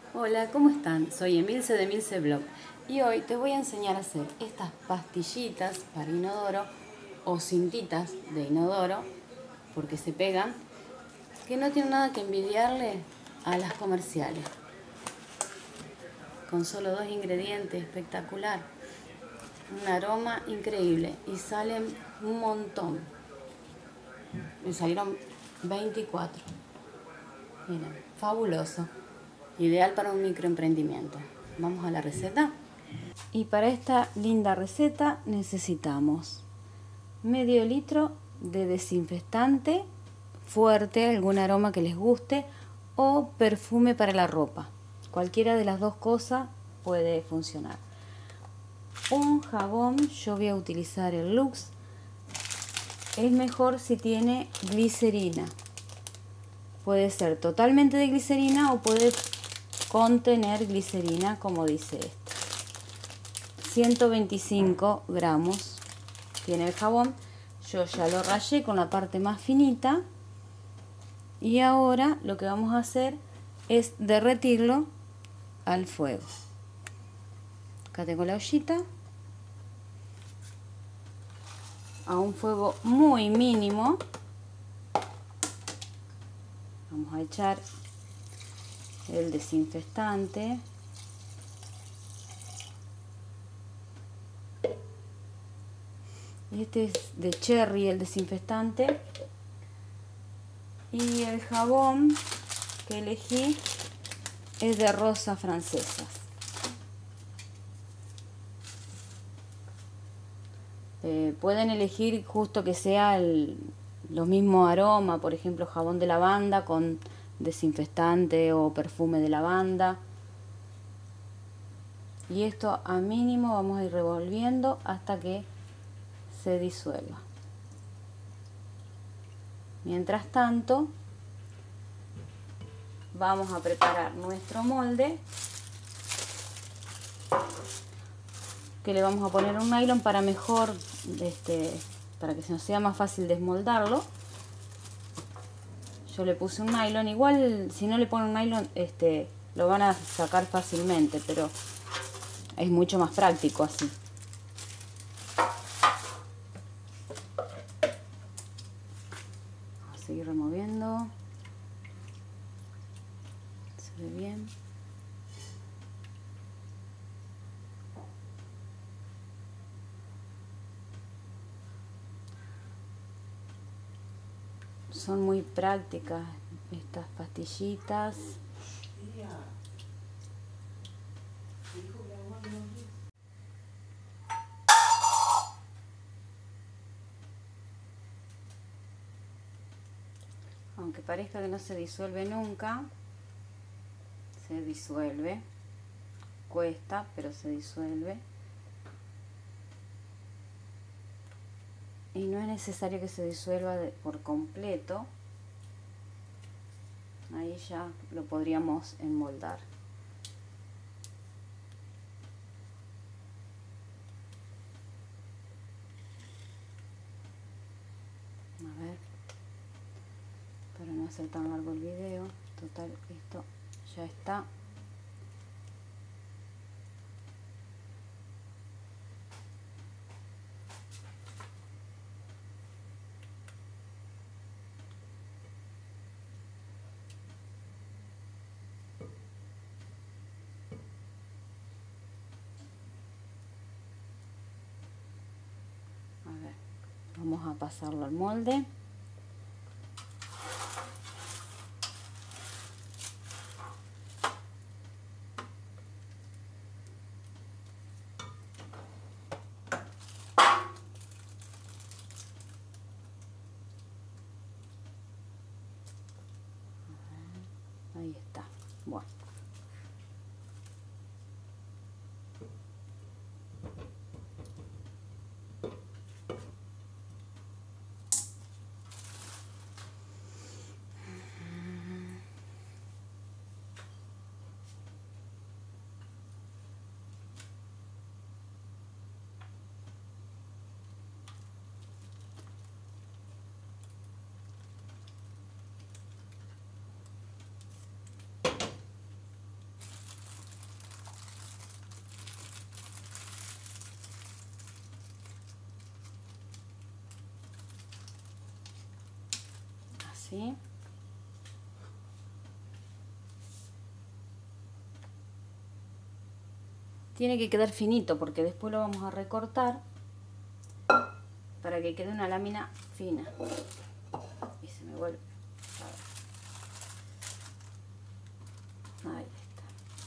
Hola, ¿cómo están? Soy Emilce de Emilce Blog y hoy te voy a enseñar a hacer estas pastillitas para inodoro o cintitas de inodoro, porque se pegan, que no tienen nada que envidiarle a las comerciales. Con solo 2 ingredientes, espectacular. Un aroma increíble y salen un montón. Me salieron 24. Miren, fabuloso. Ideal para un microemprendimiento. Vamos a la receta. Y para esta linda receta necesitamos medio litro de desinfectante fuerte, algún aroma que les guste, o perfume para la ropa. Cualquiera de las dos cosas puede funcionar. Un jabón, yo voy a utilizar el Lux. Es mejor si tiene glicerina. Puede ser totalmente de glicerina o puede contener glicerina, como dice este. 125 gramos tiene el jabón. Yo ya lo rayé con la parte más finita y ahora lo que vamos a hacer es derretirlo al fuego. Acá tengo la ollita a un fuego muy mínimo. Vamos a echar el desinfectante. Este es de cherry, el desinfectante. Y el jabón que elegí es de rosas francesas. Pueden elegir justo que sea los mismos aromas, por ejemplo jabón de lavanda con desinfectante o perfume de lavanda. Y esto a mínimo vamos a ir revolviendo hasta que se disuelva. Mientras tanto, vamos a preparar nuestro molde, que le vamos a poner un nylon para mejor, para que nos sea más fácil desmoldarlo. Yo le puse un nylon, igual si no le ponen un nylon, lo van a sacar fácilmente, pero es mucho más práctico así. Vamos a seguir removiendo. Se ve bien. Son muy prácticas estas pastillitas. Aunque parezca que no se disuelve nunca, se disuelve. Cuesta, pero se disuelve. Y no es necesario que se disuelva por completo. Ahí ya lo podríamos enmoldar. A ver, para no hacer tan largo el video. Total, esto ya está. A ver, vamos a pasarlo al molde. Ahí está. Bueno. ¿sí? Tiene que quedar finito porque después lo vamos a recortar para que quede una lámina fina. Y se me vuelve. Ahí está.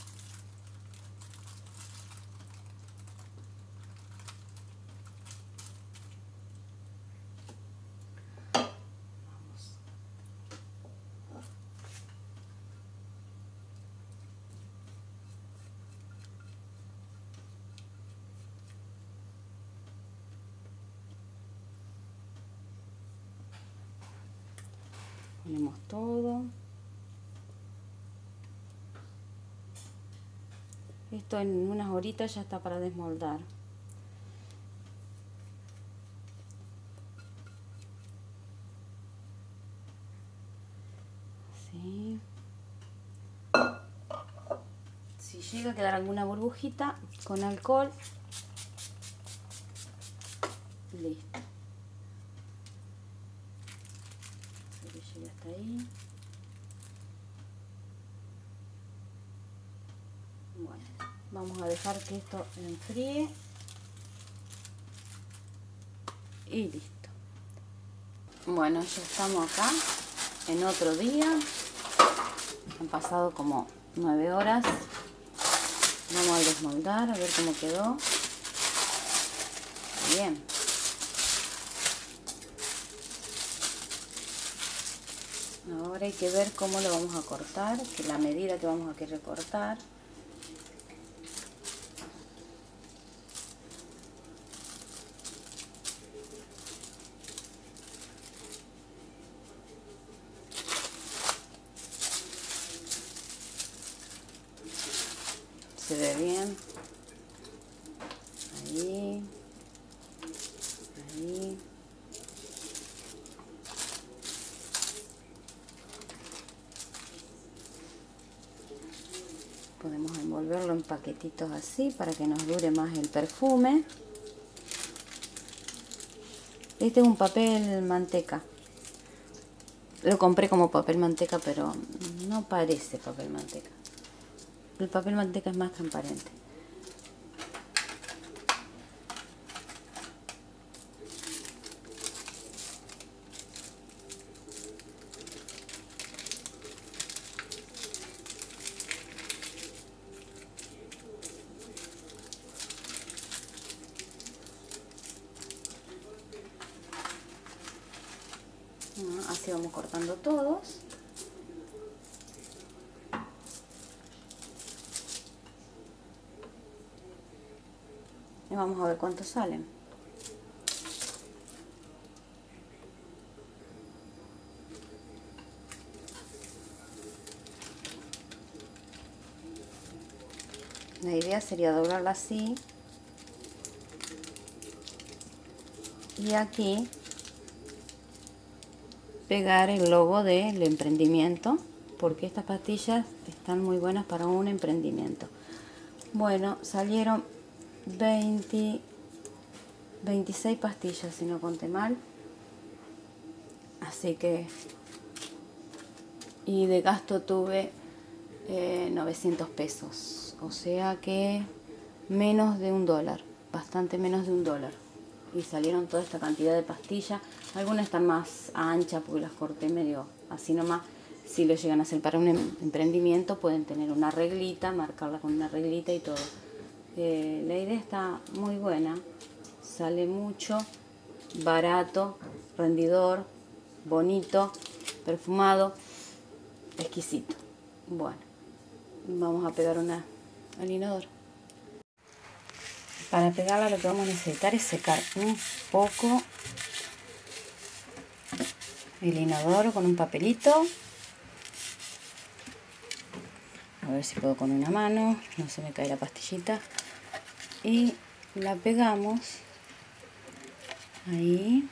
Ponemos todo. Esto en unas horitas ya está para desmoldar. Así. Si llega a quedar alguna burbujita, con alcohol, listo. Que llegue hasta ahí. Bueno, vamos a dejar que esto enfríe y listo. Bueno, ya estamos acá en otro día. Han pasado como 9 horas. Vamos a desmoldar a ver cómo quedó. Bien. Ahora hay que ver cómo lo vamos a cortar, que la medida que vamos a querer cortar. Se ve bien. Ahí. Ahí. Podemos envolverlo en paquetitos así para que nos dure más el perfume. Este es un papel manteca. Lo compré como papel manteca, pero no parece papel manteca. El papel manteca es más transparente. Así vamos cortando todos. Y vamos a ver cuántos salen. La idea sería doblarla así. Y aquí pegar el logo del emprendimiento, porque estas pastillas están muy buenas para un emprendimiento. Bueno, salieron 26 pastillas, si no conté mal. Así que, y de gasto tuve 900 pesos, o sea que menos de $1, bastante menos de $1. Y salieron toda esta cantidad de pastillas. Algunas están más anchas porque las corté medio así nomás. Si lo llegan a hacer para un emprendimiento pueden tener una reglita, marcarla con una reglita y todo. La idea está muy buena, sale mucho, barato, rendidor, bonito, perfumado, exquisito. Bueno, vamos a pegar al inodoro. Para pegarla lo que vamos a necesitar es secar un poco el inodoro con un papelito. A ver si puedo con una mano, no se me cae la pastillita. Y la pegamos ahí.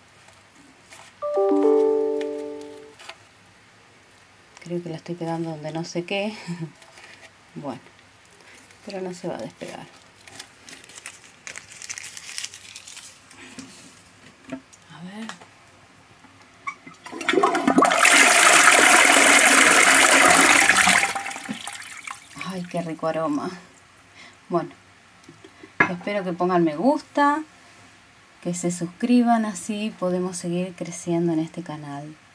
Creo que la estoy pegando donde no sé qué. Bueno, pero no se va a despegar. A ver. qué rico aroma. Bueno, espero que pongan me gusta, que se suscriban, así podemos seguir creciendo en este canal.